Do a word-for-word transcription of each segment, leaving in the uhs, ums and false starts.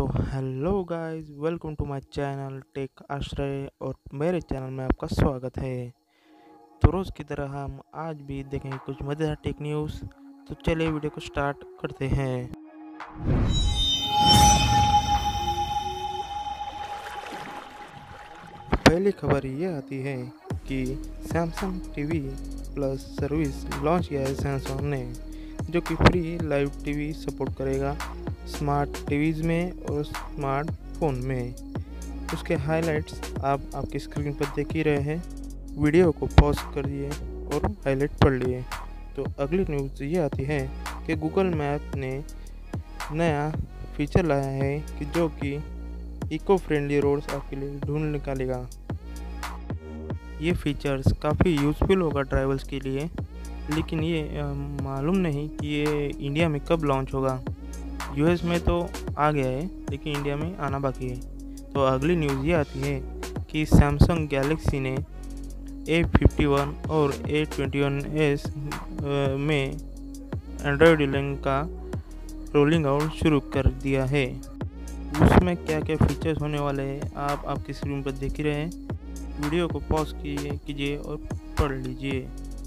Hello guys, welcome to my channel tech Ashray. और मेरे channel में आपका स्वागत है। तो रोज़ की तरह हम आज भी देखेंगे कुछ मज़ेदार टेक न्यूज़। तो चलिए वीडियो को स्टार्ट करते हैं। पहली खबर ये आती है कि Samsung TV plus service launch किया है सैमसंग ने, जो कि फ्री लाइव टीवी सपोर्ट करेगा स्मार्ट टीवीज़ में और स्मार्टफोन में। उसके हाइलाइट्स आप आपकी स्क्रीन पर देख ही रहे हैं। वीडियो को पॉज कर दिए और हाइलाइट पढ़ लिए। तो अगली न्यूज़ ये आती है कि गूगल मैप ने नया फीचर लाया है कि जो कि इको फ्रेंडली रोड्स आपके लिए ढूंढ निकालेगा। ये फीचर्स काफ़ी यूज़फुल होगा ट्रैवल्स के लिए, लेकिन ये मालूम नहीं कि ये इंडिया में कब लॉन्च होगा। यूएस में तो आ गया है, लेकिन इंडिया में आना बाकी है। तो अगली न्यूज़ ये आती है कि सैमसंग गैलेक्सी ने ए फिफ्टी वन और ए ट्वेंटी वन एस में एंड्रॉयड इलेवन का रोलिंग आउट शुरू कर दिया है। उसमें क्या क्या फीचर्स होने वाले हैं आप आपकी स्क्रीन पर देख ही रहे हैं। वीडियो को पॉज कीजिए कीजिए और पढ़ लीजिए।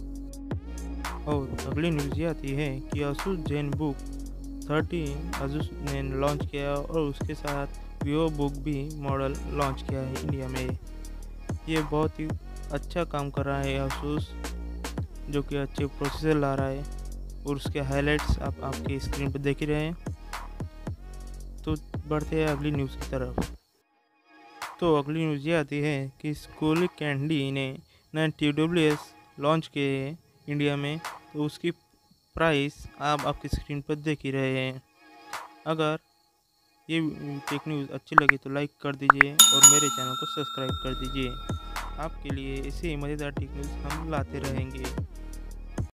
और अगली न्यूज़ ये आती है कि Asus ZenBook थर्टीन Asus ने लॉन्च किया और उसके साथ Vivo Book भी मॉडल लॉन्च किया है इंडिया में। ये बहुत ही अच्छा काम कर रहा है Asus, जो कि अच्छे प्रोसेसर ला रहा है। और उसके हाइलाइट्स आप आपकी स्क्रीन पर देख ही रहे हैं। तो बढ़ते हैं अगली न्यूज़ की तरफ। तो अगली न्यूज़ ये आती है कि स्कूल कैंडी ने नए टी डब्ल्यू एस लॉन्च किए हैं इंडिया में। तो उसकी प्राइस आप आपकी स्क्रीन पर देख ही रहे हैं। अगर ये टेक न्यूज़ अच्छी लगी तो लाइक कर दीजिए और मेरे चैनल को सब्सक्राइब कर दीजिए। आपके लिए ऐसे ही मज़ेदार टेक न्यूज़ हम लाते रहेंगे।